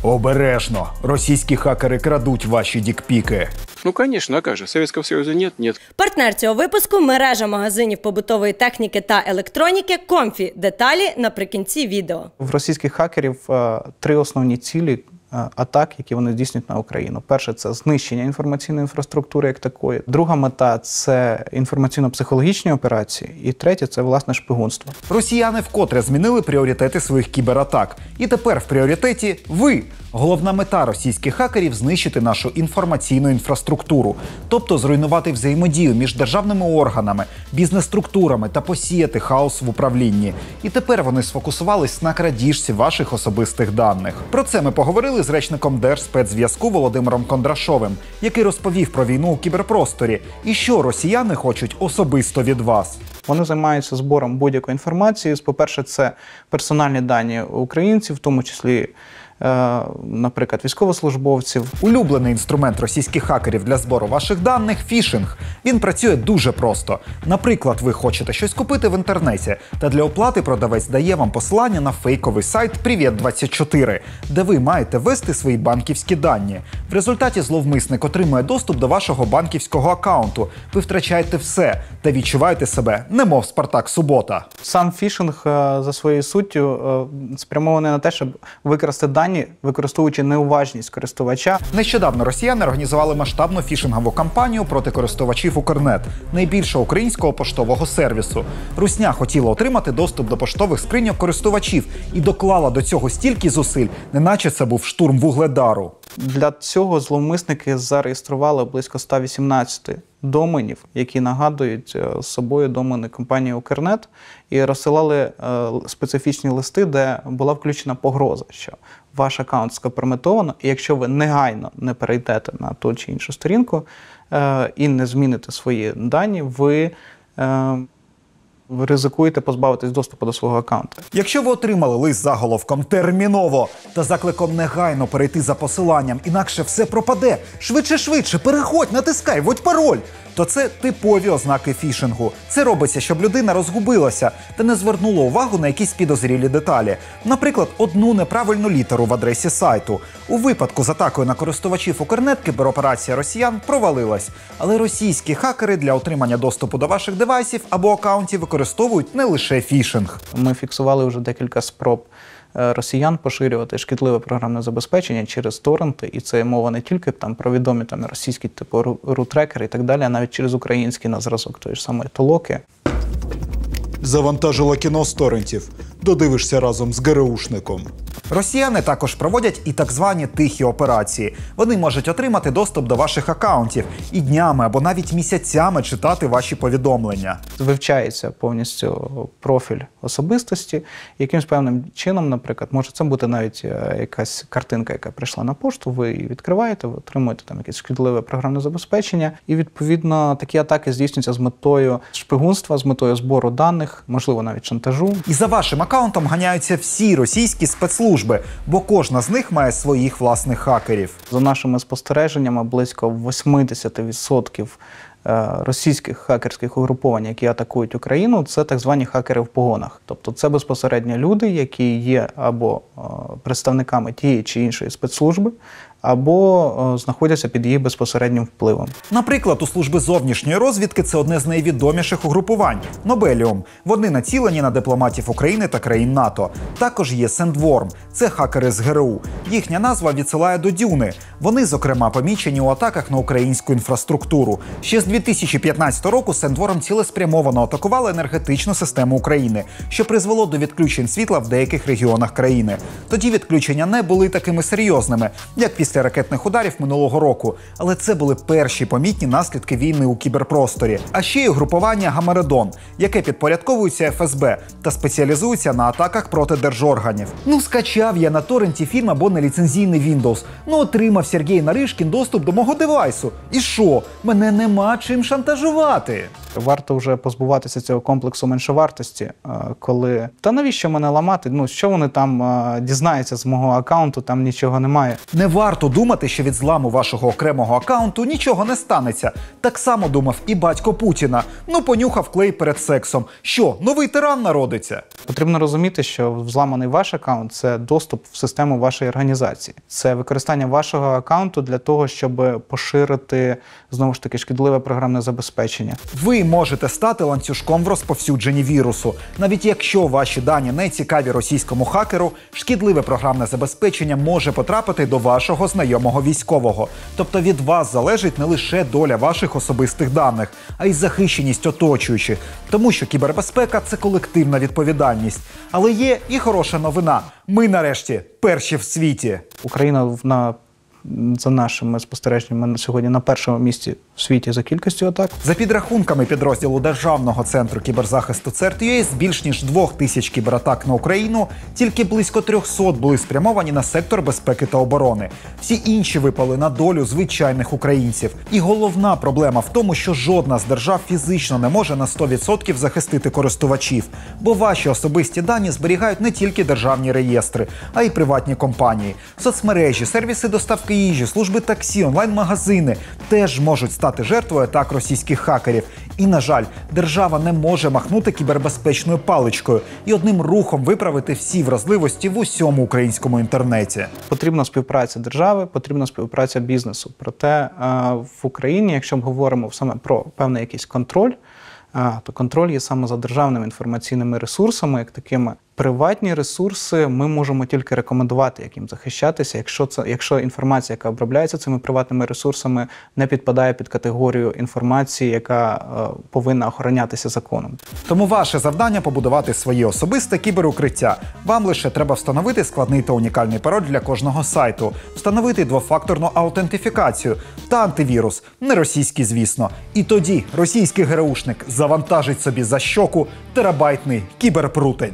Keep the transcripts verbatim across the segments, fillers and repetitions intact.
Обережно. Російські хакери крадуть ваші дікпіки. Ну, конечно, а как же? Советского Союза нет, нет. Партнер цього випуску – мережа магазинів побутової техніки та електроніки «Комфі». Деталі наприкінці відео. В російських хакерів е, три основні цілі е, атак, які вони здійснюють на Україну. Перше – це знищення інформаційної інфраструктури як такої. Друга мета – це інформаційно-психологічні операції. І третє – це, власне, шпигунство. Росіяни вкотре змінили пріоритети своїх кібератак. І тепер в пріоритеті ви. Головна мета російських хакерів – знищити нашу інформаційну інфраструктуру. Тобто зруйнувати взаємодію між державними органами, бізнес-структурами та посіяти хаос в управлінні. І тепер вони сфокусувались на крадіжці ваших особистих даних. Про це ми поговорили з речником Держспецзв'язку Володимиром Кондрашовим, який розповів про війну у кіберпросторі і що росіяни хочуть особисто від вас. Вони займаються збором будь-якої інформації. По-перше, це персональні дані українців, в тому числі, е, наприклад, військовослужбовців. Улюблений інструмент російських хакерів для збору ваших даних – фішинг. Він працює дуже просто. Наприклад, ви хочете щось купити в інтернеті, та для оплати продавець дає вам посилання на фейковий сайт Привіт двадцять чотири, де ви маєте ввести свої банківські дані. В результаті зловмисник отримує доступ до вашого банківського акаунту. Ви втрачаєте все та відчуваєте себе немов Спартак Субота. Сам фішинг за своєю суттю спрямований на те, щоб викрасти дані, використовуючи неуважність користувача. Нещодавно росіяни організували масштабну фішингову кампанію проти користувачів Укрнет, найбільшого українського поштового сервісу. Русня хотіла отримати доступ до поштових скриньок користувачів і доклала до цього стільки зусиль, неначе це був штурм Вугледару. Для цього зловмисники зареєстрували близько ста вісімнадцяти доменів, які нагадують собою домени компанії Укрнет, і розсилали е, специфічні листи, де була включена погроза, що ваш аккаунт скомпрометовано, і якщо ви негайно не перейдете на ту чи іншу сторінку е, і не зміните свої дані, ви е, ви ризикуєте позбавитись доступу до свого аккаунту. Якщо ви отримали лист з заголовком «Терміново» та закликом негайно перейти за посиланням, інакше все пропаде, швидше-швидше, переходь, натискай, вводь пароль, то це типові ознаки фішингу. Це робиться, щоб людина розгубилася та не звернула увагу на якісь підозрілі деталі. Наприклад, одну неправильну літеру в адресі сайту. У випадку з атакою на користувачів Укрнет кібероперація росіян провалилась. Але російські хакери для отримання доступу до ваших девайсів або акаунтів використовують не лише фішинг. Ми фіксували вже декілька спроб росіян поширювати шкідливе програмне забезпечення через торренти, і це мова не тільки там про відомі там російські типу рутрекери і так далі, а навіть через український на зразок тої ж самої толоки. Завантажила кіно з торрентів. Додивишся разом з ГРУшником. Росіяни також проводять і так звані тихі операції. Вони можуть отримати доступ до ваших акаунтів і днями або навіть місяцями читати ваші повідомлення. Вивчається повністю профіль особистості. Якимсь певним чином, наприклад, може це бути навіть якась картинка, яка прийшла на пошту, ви її відкриваєте, ви отримуєте там якесь шкідливе програмне забезпечення. І, відповідно, такі атаки здійснюються з метою шпигунства, з метою збору даних, можливо, навіть шантажу. І за вашим акаунтом ганяються всі російські спецслужби, бо кожна з них має своїх власних хакерів. За нашими спостереженнями, близько вісімдесят відсотків російських хакерських угруповань, які атакують Україну, це так звані хакери в погонах. Тобто це безпосередньо люди, які є або представниками тієї чи іншої спецслужби, або знаходяться під її безпосереднім впливом. Наприклад, у служби зовнішньої розвідки це одне з найвідоміших угрупувань – Нобеліум. Вони націлені на дипломатів України та країн НАТО. Також є Сендворм – це хакери з ГРУ. Їхня назва відсилає до Дюни. Вони, зокрема, помічені у атаках на українську інфраструктуру. Ще з дві тисячі п'ятнадцятого року Сендворм цілеспрямовано атакували енергетичну систему України, що призвело до відключень світла в деяких регіонах країни. Тоді відключення не були такими серйозними, як після ракетних ударів минулого року. Але це були перші помітні наслідки війни у кіберпросторі. А ще й угрупування Гамаредон, яке підпорядковується еф ес бе та спеціалізується на атаках проти держорганів. Ну, скачав я на торренті фільм або на ліцензійний Windows. Ну, отримав Сергій Наришкін доступ до мого девайсу. І що? Мене нема чим шантажувати. Варто вже позбуватися цього комплексу меншовартості, коли «та навіщо мене ламати? Ну, що вони там дізнаються з мого аккаунту, там нічого немає». Не варто варто думати, що від зламу вашого окремого акаунту нічого не станеться. Так само думав і батько Путіна. Ну, понюхав клей перед сексом. Що, новий тиран народиться? Потрібно розуміти, що взламаний ваш акаунт – це доступ в систему вашої організації. Це використання вашого акаунту для того, щоб поширити, знову ж таки, шкідливе програмне забезпечення. Ви можете стати ланцюжком в розповсюдженні вірусу. Навіть якщо ваші дані не цікаві російському хакеру, шкідливе програмне забезпечення може потрапити до вашого знайомого військового. Тобто від вас залежить не лише доля ваших особистих даних, а й захищеність оточуючих. Тому що кібербезпека – це колективна відповідальність. Але є і хороша новина. Ми, нарешті, перші в світі. Україна на За нашими спостереженнями на сьогодні на першому місці в світі за кількістю атак. За підрахунками підрозділу Державного центру кіберзахисту CERT.ua, з більш ніж двох тисяч кібератак на Україну тільки близько трьохсот були спрямовані на сектор безпеки та оборони. Всі інші випали на долю звичайних українців. І головна проблема в тому, що жодна з держав фізично не може на сто відсотків захистити користувачів. Бо ваші особисті дані зберігають не тільки державні реєстри, а й приватні компанії. Соцмережі, сервіси доставки їжі, служби таксі, онлайн-магазини теж можуть стати жертвою атак російських хакерів. І, на жаль, держава не може махнути кібербезпечною паличкою і одним рухом виправити всі вразливості в усьому українському інтернеті. Потрібна співпраця держави, потрібна співпраця бізнесу. Проте в Україні, якщо ми говоримо саме про певний якийсь контроль, то контроль є саме за державними інформаційними ресурсами, як такими. Приватні ресурси ми можемо тільки рекомендувати, як їм захищатися, якщо це, якщо інформація, яка обробляється цими приватними ресурсами, не підпадає під категорію інформації, яка е, повинна охоронятися законом. Тому ваше завдання – побудувати своє особисте кіберукриття. Вам лише треба встановити складний та унікальний пароль для кожного сайту, встановити двофакторну аутентифікацію та антивірус, не російський, звісно. І тоді російський ГРУшник завантажить собі за щоку терабайтний кіберпрутень.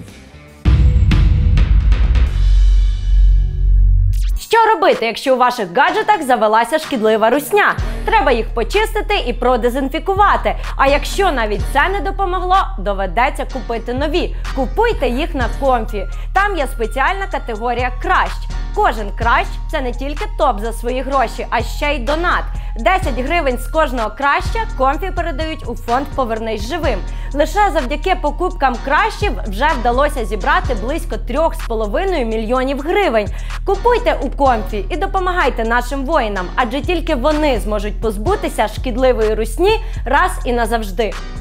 Що робити, якщо у ваших гаджетах завелася шкідлива русня? Треба їх почистити і продезінфікувати. А якщо навіть це не допомогло, доведеться купити нові. Купуйте їх на Комфі. Там є спеціальна категорія «Кращ». Кожен кращ – це не тільки топ за свої гроші, а ще й донат. десять гривень з кожного краща Комфі передають у фонд «Повернись живим». Лише завдяки покупкам кращів вже вдалося зібрати близько трьох з половиною мільйонів гривень. Купуйте у Комфі і допомагайте нашим воїнам, адже тільки вони зможуть позбутися шкідливої русні раз і назавжди.